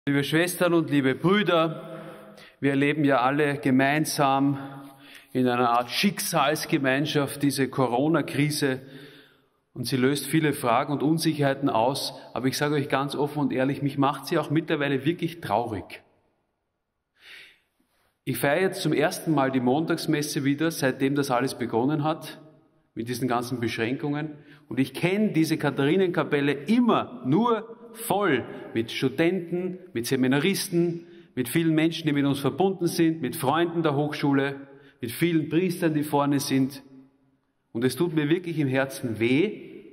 Liebe Schwestern und liebe Brüder, wir erleben ja alle gemeinsam in einer Art Schicksalsgemeinschaft diese Corona-Krise und sie löst viele Fragen und Unsicherheiten aus. Aber ich sage euch ganz offen und ehrlich, mich macht sie auch mittlerweile wirklich traurig. Ich feiere jetzt zum ersten Mal die Montagsmesse wieder, seitdem das alles begonnen hat, mit diesen ganzen Beschränkungen. Und ich kenne diese Katharinenkapelle immer nur voll mit Studenten, mit Seminaristen, mit vielen Menschen, die mit uns verbunden sind, mit Freunden der Hochschule, mit vielen Priestern, die vorne sind. Und es tut mir wirklich im Herzen weh,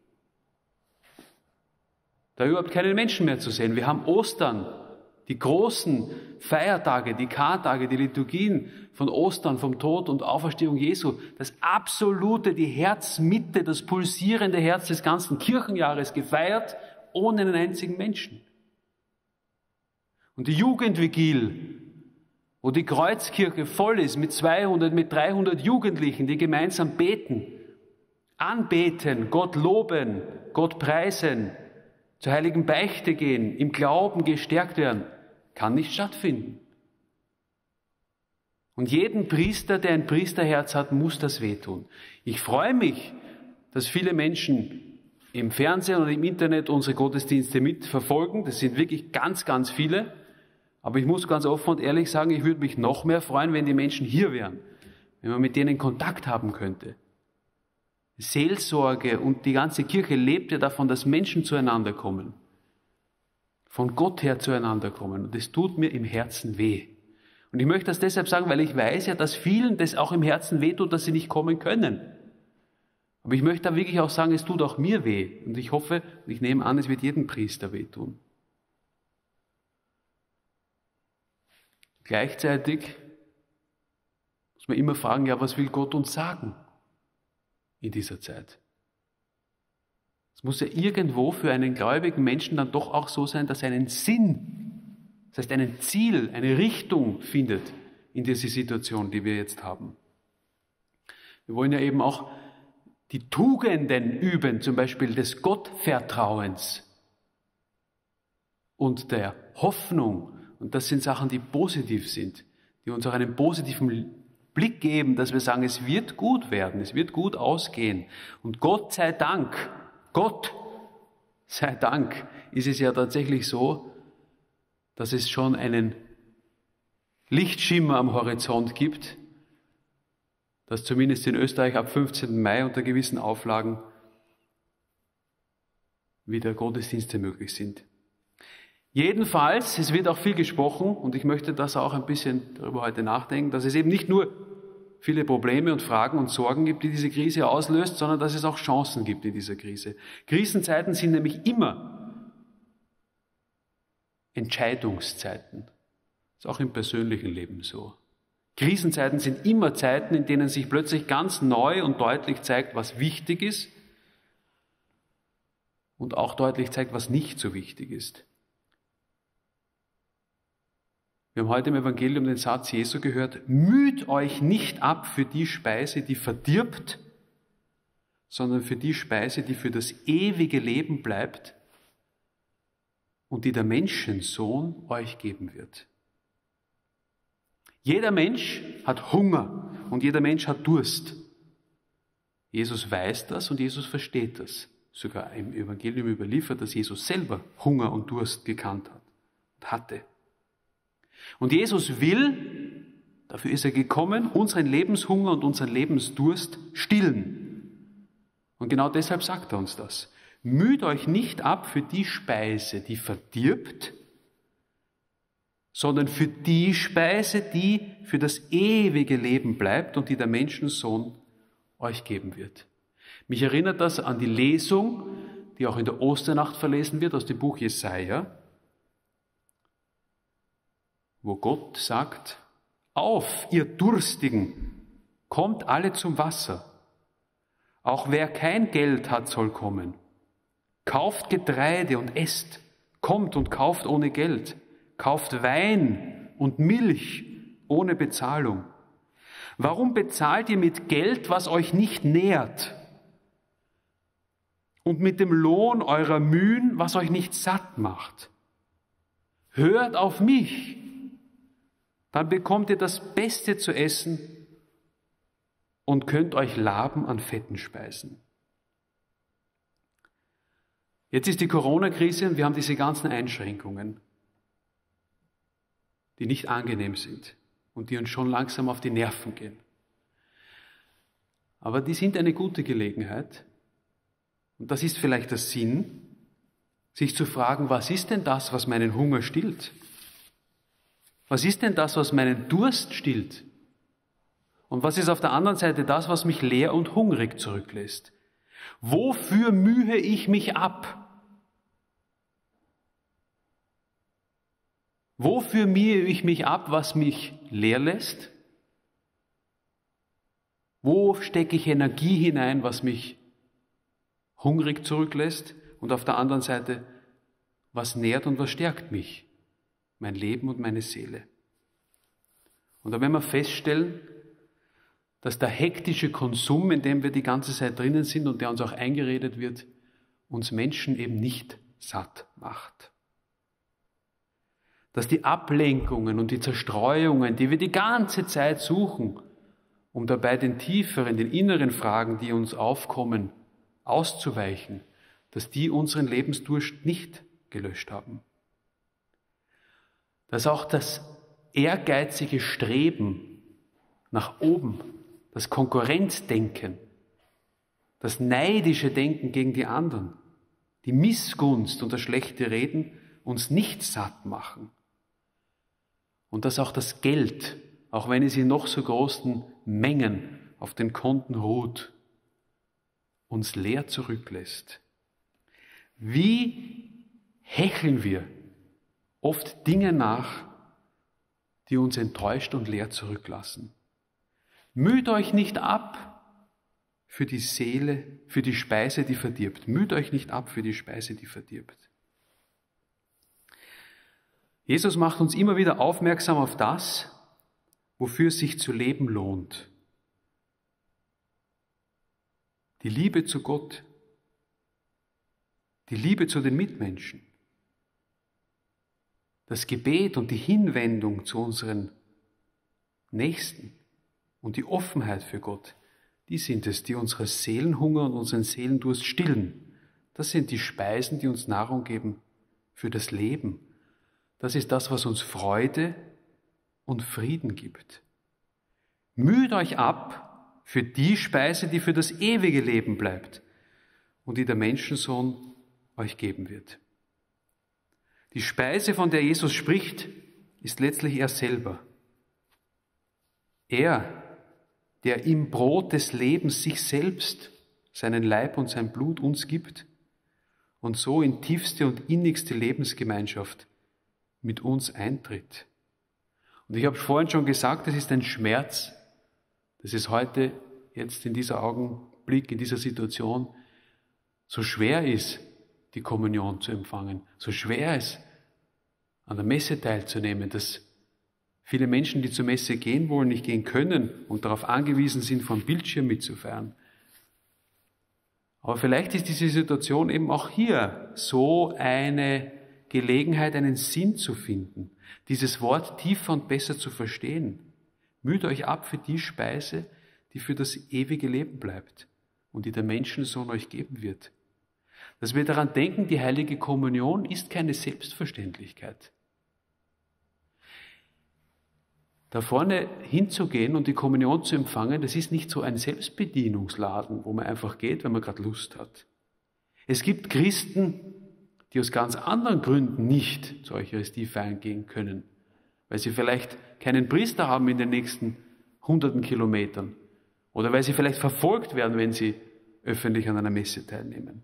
da überhaupt keine Menschen mehr zu sehen. Wir haben Ostern, die großen Feiertage, die Kartage, die Liturgien von Ostern, vom Tod und Auferstehung Jesu, das absolute, die Herzmitte, das pulsierende Herz des ganzen Kirchenjahres gefeiert, ohne einen einzigen Menschen. Und die Jugendvigil, wo die Kreuzkirche voll ist mit 200, mit 300 Jugendlichen, die gemeinsam beten, anbeten, Gott loben, Gott preisen, zur heiligen Beichte gehen, im Glauben gestärkt werden, kann nicht stattfinden. Und jeden Priester, der ein Priesterherz hat, muss das wehtun. Ich freue mich, dass viele Menschen im Fernsehen und im Internet unsere Gottesdienste mitverfolgen. Das sind wirklich ganz, ganz viele. Aber ich muss ganz offen und ehrlich sagen, ich würde mich noch mehr freuen, wenn die Menschen hier wären, wenn man mit denen Kontakt haben könnte. Seelsorge und die ganze Kirche lebt ja davon, dass Menschen zueinander kommen, von Gott her zueinander kommen. Und das tut mir im Herzen weh. Und ich möchte das deshalb sagen, weil ich weiß ja, dass vielen das auch im Herzen weh tut, dass sie nicht kommen können. Aber ich möchte da wirklich auch sagen, es tut auch mir weh. Und ich hoffe, und ich nehme an, es wird jedem Priester wehtun. Gleichzeitig muss man immer fragen, ja, was will Gott uns sagen in dieser Zeit? Es muss ja irgendwo für einen gläubigen Menschen dann doch auch so sein, dass er einen Sinn, das heißt ein Ziel, eine Richtung findet in dieser Situation, die wir jetzt haben. Wir wollen ja eben auch die Tugenden üben, zum Beispiel des Gottvertrauens und der Hoffnung. Und das sind Sachen, die positiv sind, die uns auch einen positiven Blick geben, dass wir sagen, es wird gut werden, es wird gut ausgehen. Und Gott sei Dank, ist es ja tatsächlich so, dass es schon einen Lichtschimmer am Horizont gibt, dass zumindest in Österreich ab 15. Mai unter gewissen Auflagen wieder Gottesdienste möglich sind. Jedenfalls, es wird auch viel gesprochen und ich möchte das auch ein bisschen darüber heute nachdenken, dass es eben nicht nur viele Probleme und Fragen und Sorgen gibt, die diese Krise auslöst, sondern dass es auch Chancen gibt in dieser Krise. Krisenzeiten sind nämlich immer Entscheidungszeiten. Das ist auch im persönlichen Leben so. Krisenzeiten sind immer Zeiten, in denen sich plötzlich ganz neu und deutlich zeigt, was wichtig ist und auch deutlich zeigt, was nicht so wichtig ist. Wir haben heute im Evangelium den Satz Jesu gehört, müht euch nicht ab für die Speise, die verdirbt, sondern für die Speise, die für das ewige Leben bleibt und die der Menschensohn euch geben wird. Jeder Mensch hat Hunger und jeder Mensch hat Durst. Jesus weiß das und Jesus versteht das. Sogar im Evangelium überliefert, dass Jesus selber Hunger und Durst gekannt hat und hatte. Und Jesus will, dafür ist er gekommen, unseren Lebenshunger und unseren Lebensdurst stillen. Und genau deshalb sagt er uns das. Müht euch nicht ab für die Speise, die verdirbt, sondern für die Speise, die für das ewige Leben bleibt und die der Menschensohn euch geben wird. Mich erinnert das an die Lesung, die auch in der Osternacht verlesen wird, aus dem Buch Jesaja, wo Gott sagt, auf, ihr Durstigen, kommt alle zum Wasser. Auch wer kein Geld hat, soll kommen. Kauft Getreide und esst, kommt und kauft ohne Geld. Kauft Wein und Milch ohne Bezahlung. Warum bezahlt ihr mit Geld, was euch nicht nährt? Und mit dem Lohn eurer Mühen, was euch nicht satt macht? hört auf mich, dann bekommt ihr das Beste zu essen und könnt euch laben an fetten Speisen. Jetzt ist die Corona-Krise und wir haben diese ganzen Einschränkungen, die nicht angenehm sind und die uns schon langsam auf die Nerven gehen. Aber die sind eine gute Gelegenheit, und das ist vielleicht der Sinn, sich zu fragen, was ist denn das, was meinen Hunger stillt? Was ist denn das, was meinen Durst stillt? Und was ist auf der anderen Seite das, was mich leer und hungrig zurücklässt? Wofür mühe ich mich ab? Wofür mühe ich mich ab, was mich leer lässt? Wo stecke ich Energie hinein, was mich hungrig zurücklässt? Und auf der anderen Seite, was nährt und was stärkt mich? Mein Leben und meine Seele. Und da werden wir feststellen, dass der hektische Konsum, in dem wir die ganze Zeit drinnen sind und der uns auch eingeredet wird, uns Menschen eben nicht satt macht. Dass die Ablenkungen und die Zerstreuungen, die wir die ganze Zeit suchen, um dabei den tieferen, den inneren Fragen, die uns aufkommen, auszuweichen, dass die unseren Lebensdurst nicht gelöscht haben. Dass auch das ehrgeizige Streben nach oben, das Konkurrenzdenken, das neidische Denken gegen die anderen, die Missgunst und das schlechte Reden uns nicht satt machen. Und dass auch das Geld, auch wenn es in noch so großen Mengen auf den Konten ruht, uns leer zurücklässt. Wie hecheln wir oft Dinge nach, die uns enttäuscht und leer zurücklassen. Müht euch nicht ab für die Seele, für die Speise, die verdirbt. Müht euch nicht ab für die Speise, die verdirbt. Jesus macht uns immer wieder aufmerksam auf das, wofür es sich zu leben lohnt. Die Liebe zu Gott, die Liebe zu den Mitmenschen, das Gebet und die Hinwendung zu unseren Nächsten und die Offenheit für Gott, die sind es, die unseren Seelenhunger und unseren Seelendurst stillen. Das sind die Speisen, die uns Nahrung geben für das Leben. Das ist das, was uns Freude und Frieden gibt. Müht euch ab für die Speise, die für das ewige Leben bleibt und die der Menschensohn euch geben wird. Die Speise, von der Jesus spricht, ist letztlich er selber. Er, der im Brot des Lebens sich selbst, seinen Leib und sein Blut uns gibt und so in tiefste und innigste Lebensgemeinschaft mit uns eintritt. Und ich habe vorhin schon gesagt, es ist ein Schmerz, dass es heute, jetzt in dieser Augenblick, in dieser Situation, so schwer ist, die Kommunion zu empfangen, so schwer ist, an der Messe teilzunehmen, dass viele Menschen, die zur Messe gehen wollen, nicht gehen können und darauf angewiesen sind, vom Bildschirm mitzufeiern. Aber vielleicht ist diese Situation eben auch hier so eine Gelegenheit, einen Sinn zu finden, dieses Wort tiefer und besser zu verstehen. Müht euch ab für die Speise, die für das ewige Leben bleibt und die der Menschensohn euch geben wird. Dass wir daran denken, die heilige Kommunion ist keine Selbstverständlichkeit. Da vorne hinzugehen und die Kommunion zu empfangen, das ist nicht so ein Selbstbedienungsladen, wo man einfach geht, wenn man gerade Lust hat. Es gibt Christen, die aus ganz anderen Gründen nicht zur Eucharistie feiern gehen können, weil sie vielleicht keinen Priester haben in den nächsten hunderten Kilometern oder weil sie vielleicht verfolgt werden, wenn sie öffentlich an einer Messe teilnehmen.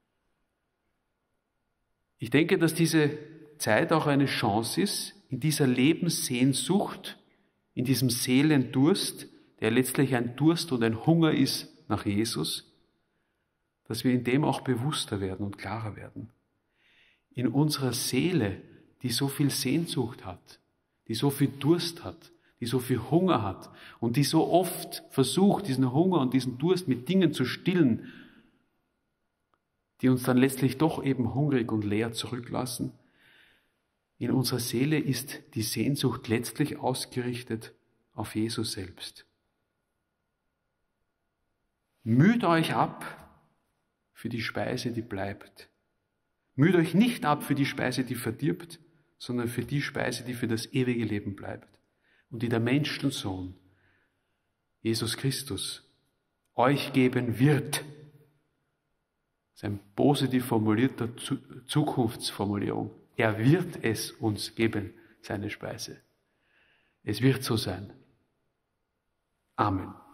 Ich denke, dass diese Zeit auch eine Chance ist, in dieser Lebenssehnsucht, in diesem Seelendurst, der letztlich ein Durst und ein Hunger ist nach Jesus, dass wir in dem auch bewusster werden und klarer werden. In unserer Seele, die so viel Sehnsucht hat, die so viel Durst hat, die so viel Hunger hat und die so oft versucht, diesen Hunger und diesen Durst mit Dingen zu stillen, die uns dann letztlich doch eben hungrig und leer zurücklassen. In unserer Seele ist die Sehnsucht letztlich ausgerichtet auf Jesus selbst. Müht euch ab für die Speise, die bleibt. Müht euch nicht ab für die Speise, die verdirbt, sondern für die Speise, die für das ewige Leben bleibt und die der Menschensohn, Jesus Christus, euch geben wird. Das ist eine positiv formulierte Zukunftsformulierung. Er wird es uns geben, seine Speise. Es wird so sein. Amen.